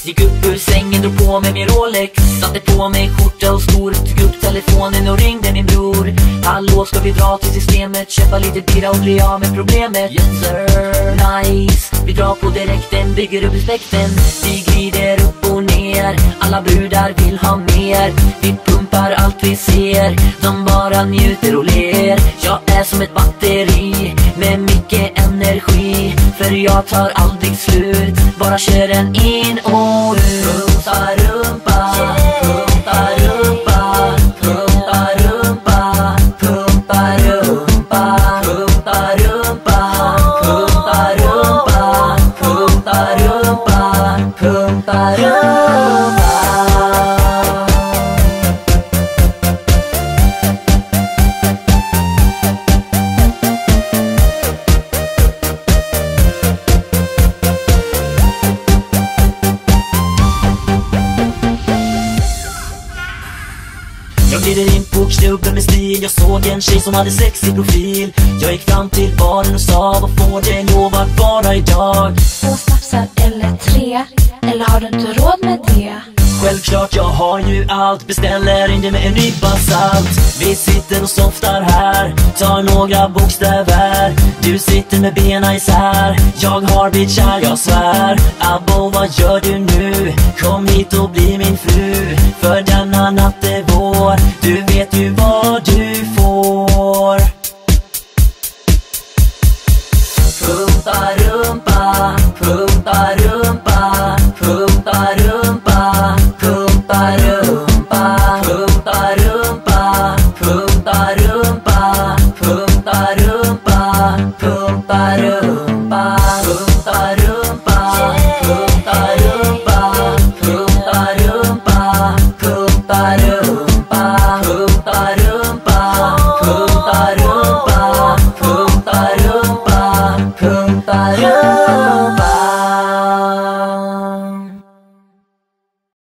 Gick upp ur sängen, drog på mig min Rolex, satte på mig skjorta och skor, tog upp telefonen och ringde min bror. Hallå, ska vi dra till systemet, köpa lite bira och bli av med problemet? Yes sir. Nice, vi drar på direkten, bygger upp respekten. Vi glider upp och ner, alla brudar vill ha mer. Vi pumpar allt vi ser, de bara njuter och ler. Jag är som ett batteri med mycket energi, för jag tar aldrig slut, bara kör den in och ut. Pumpa rumpa, pumpa rumpa, pumpa rumpa, pumpa rumpa, pumpa rumpa, pumpa rumpa, pumpa rumpa, pumpa rumpa. Jag glider in på klubben med stil. Jag såg en tjej som hade sexig profil. Jag gick fram till baren och sa: vad får det lov att vara idag? 2 snapsar eller 3, eller har du inte råd med det? Självklart, jag har ju allt. Beställer in det med en nypa salt. Vi sitter och softar här, tar några bokstäver. Du sitter med bena isär. Jag har blivit kär, jag svär. Abbo, vad gör du nu? Kom hit och bli min fru, för denna natt är vår. Du vet ju vad du får. Pumpa rumpa, pumpa